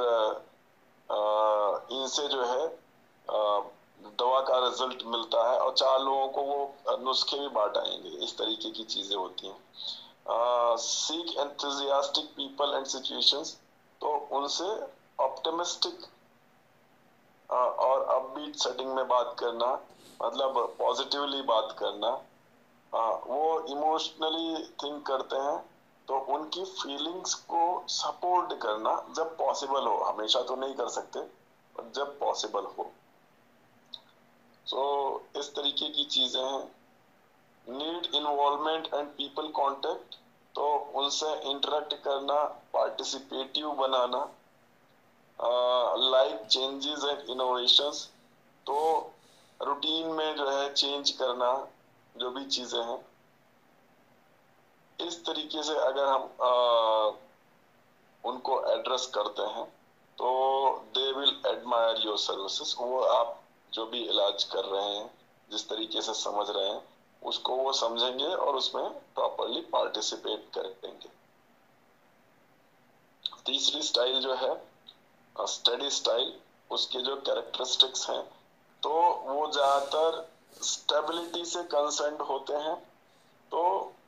इनसे जो है दवा का रिजल्ट मिलता है, और चार लोगों को वो नुस्खे भी बांट आएंगे। इस तरीके की चीजें होती हैं। Seek enthusiastic people and situations, तो उनसे ऑप्टिमिस्टिक और अपबीट सेटिंग में बात करना, मतलब पॉजिटिवली बात करना। वो इमोशनली थिंक करते हैं तो उनकी फीलिंग्स को सपोर्ट करना जब पॉसिबल हो, हमेशा तो नहीं कर सकते पर जब पॉसिबल हो। सो so, इस तरीके की चीजें हैं। Need involvement and people contact, तो उनसे इंटरेक्ट करना, पार्टिसिपेटिव बनाना। लाइक चेंजेस एंड इनोवेशंस, तो रूटीन में जो है चेंज करना, जो भी चीजें हैं इस तरीके से अगर हम आ, उनको एड्रेस करते हैं तो they will admire your services. वो आप जो भी इलाज कर रहे हैं, जिस तरीके से समझ रहे हैं, उसको वो समझेंगे और उसमें प्रॉपरली पार्टिसिपेट करेंगे। तीसरी स्टाइल जो है स्टडी स्टाइल, उसके जो कैरेक्टरिस्टिक्स हैं तो वो ज्यादातर स्टेबिलिटी से कंसर्न्ड होते हैं। तो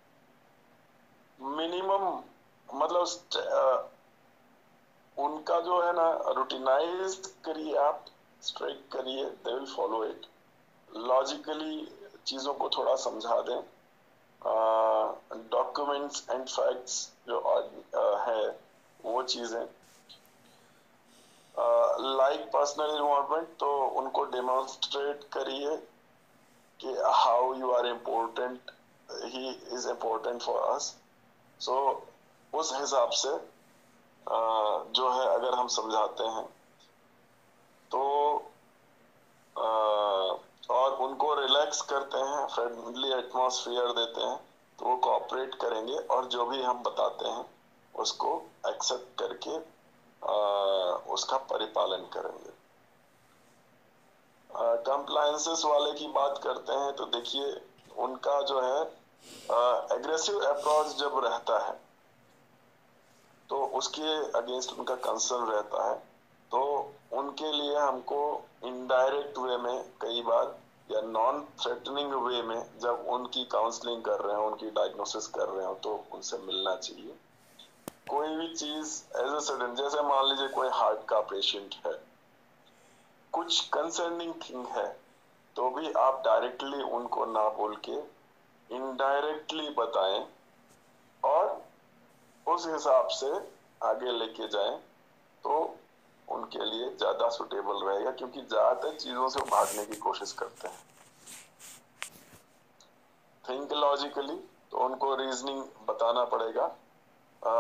मिनिमम मतलब उनका जो है ना, रूटीनाइज करिए आप, स्ट्राइक करिए, they will follow it. Logically चीजों को थोड़ा समझा दें। डॉक्यूमेंट्स एंड फैक्ट्स जो uh, है वो चीजें। लाइक पर्सनल इन्वॉल्वमेंट, तो उनको डेमोन्स्ट्रेट करिए कि how you are important, he is important for us. So उस हिसाब से uh, जो है अगर हम समझाते हैं तो uh, और उनको रिलैक्स करते हैं, फ्रेंडली एटमॉस्फेयर देते हैं, तो वो कोऑपरेट करेंगे और जो भी हम बताते हैं उसको एक्सेप्ट करके आ, उसका परिपालन करेंगे। कंप्लायंसेस वाले की बात करते हैं तो देखिए उनका जो है एग्रेसिव अप्रोच जब रहता है तो उसके अगेंस्ट उनका कंसर्न रहता है। तो उनके लिए हमको इनडायरेक्ट वे में कई बार या नॉन थ्रेटनिंग वे में जब उनकी काउंसलिंग कर रहे हो, उनकी डायग्नोसिस कर रहे हो, तो उनसे मिलना चाहिए। कोई भी चीज एज ए सडन, जैसे मान लीजिए कोई हार्ट का पेशेंट है, कुछ कंसर्निंग थिंग है, तो भी आप डायरेक्टली उनको ना बोल के इनडायरेक्टली बताएं और उस हिसाब से आगे लेके जाएं तो उनके लिए ज्यादा सुटेबल रहेगा, क्योंकि ज्यादातर चीजों से भागने की कोशिश करते हैं। थिंक लॉजिकली, तो उनको रीजनिंग बताना पड़ेगा। आ,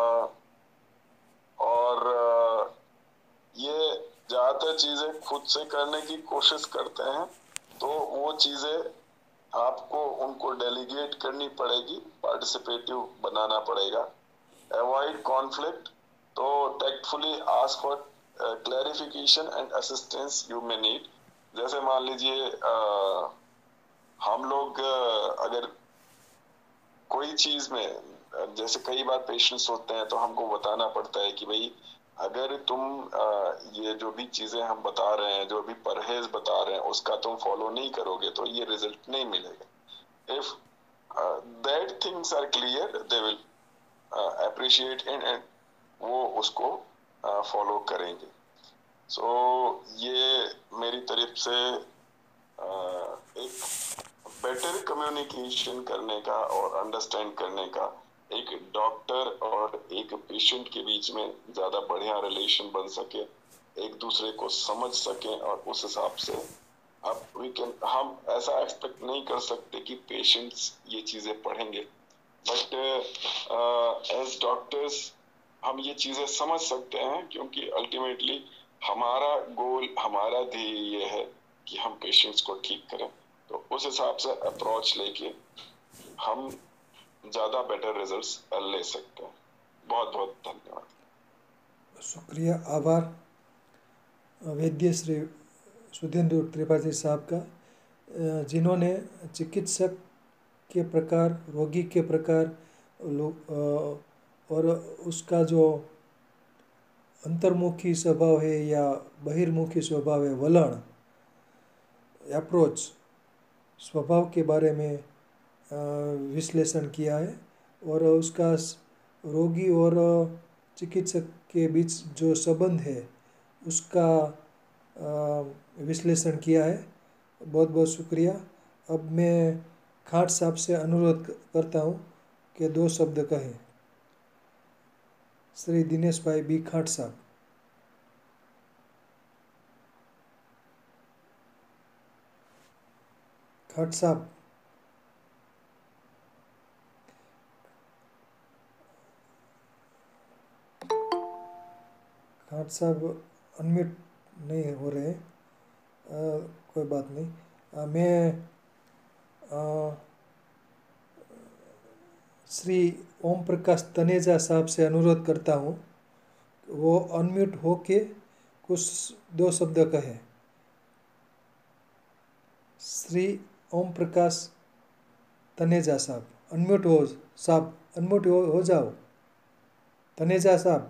और आ, ये ज्यादातर चीजें खुद से करने की कोशिश करते हैं, तो वो चीजें आपको उनको डेलीगेट करनी पड़ेगी, पार्टिसिपेटिव बनाना पड़ेगा। अवॉइड कॉन्फ्लिक्ट, तो tactfully ask for uh, clarification and assistance you may need। जैसे मान लीजिए uh, हम लोग uh, अगर कोई चीज में, जैसे कई बार पेशेंट्स होते हैं तो हमको बताना पड़ता है कि भाई अगर तुम ये जो भी चीजें हम बता रहे हैं, जो भी परहेज बता रहे हैं, उसका तुम फॉलो नहीं करोगे तो ये रिजल्ट नहीं मिलेगा। If that things are clear they will appreciate and वो उसको फॉलो uh, करेंगे। सो so, ये मेरी तरफ से uh, एक बेटर कम्युनिकेशन करने का और अंडरस्टैंड करने का, एक डॉक्टर और एक पेशेंट के बीच में ज्यादा बढ़िया रिलेशन बन सके, एक दूसरे को समझ सके, और उस हिसाब से अब वी कैन, हम ऐसा एक्सपेक्ट नहीं कर सकते कि पेशेंट्स ये चीजें पढ़ेंगे, बट एज डॉक्टर्स हम ये चीजें समझ सकते हैं, क्योंकि अल्टीमेटली हमारा गोल, हमारा ध्येय ये है कि हम पेशेंट्स को ठीक करें। तो उस हिसाब से अप्रोच लेके हम ज्यादा बेटर रिजल्ट्स ले सकते हैं। बहुत बहुत धन्यवाद। शुक्रिया, आभार वैद्य श्री सुधेंदु त्रिपाठी साहब का, जिन्होंने चिकित्सक के प्रकार, रोगी के प्रकार और उसका जो अंतर्मुखी स्वभाव है या बहिर्मुखी स्वभाव है, वलण, अप्रोच, स्वभाव के बारे में विश्लेषण किया है, और उसका रोगी और चिकित्सक के बीच जो संबंध है उसका विश्लेषण किया है। बहुत बहुत शुक्रिया। अब मैं खाट साहब से अनुरोध करता हूँ कि दो शब्द कहें। श्री दिनेश भाई बी खाट साहब। खाट साहब, खाट साहब अनम्यूट नहीं हो रहे। आ, कोई बात नहीं। आ, मैं आ, श्री ओम प्रकाश तनेजा साहब से अनुरोध करता हूँ, वो अनम्यूट होके कुछ दो शब्द कहें। श्री ओम प्रकाश तनेजा साहब, अनम्यूट हो साहब, अनम्यूट हो, हो जाओ तनेजा साहब।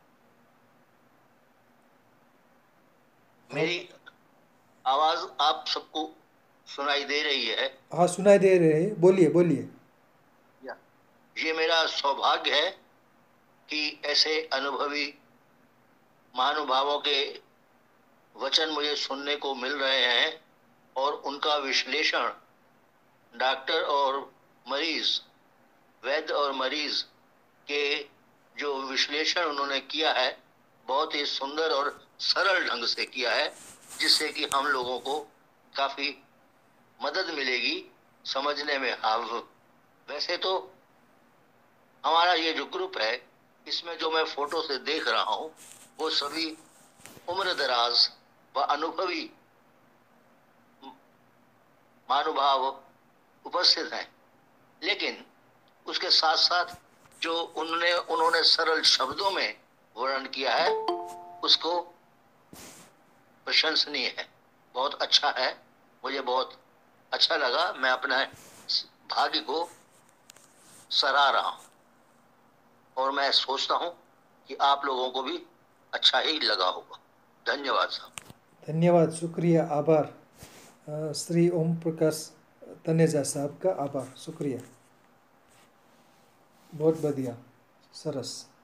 मेरी आवाज आप सबको सुनाई दे रही है? हाँ, सुनाई दे रही है, बोलिए बोलिए। ये मेरा सौभाग्य है कि ऐसे अनुभवी महानुभावों के वचन मुझे सुनने को मिल रहे हैं, और उनका विश्लेषण डॉक्टर और मरीज, वैद्य और मरीज के जो विश्लेषण उन्होंने किया है, बहुत ही सुंदर और सरल ढंग से किया है, जिससे कि हम लोगों को काफी मदद मिलेगी समझने में। हाव वैसे तो हमारा ये जो ग्रुप है, इसमें जो मैं फोटो से देख रहा हूँ, वो सभी उम्र दराज व अनुभवी महानुभाव उपस्थित हैं, लेकिन उसके साथ साथ जो उन्होंने उन्होंने सरल शब्दों में वर्णन किया है, उसको प्रशंसनीय है, बहुत अच्छा है, मुझे बहुत अच्छा लगा। मैं अपने भाग्य को सराह रहा हूँ, और मैं सोचता हूँ कि आप लोगों को भी अच्छा ही लगा होगा। धन्यवाद साहब। धन्यवाद, शुक्रिया, आभार श्री ओम प्रकाश तनेजा साहब का, आभार, शुक्रिया, बहुत बढ़िया, सरस।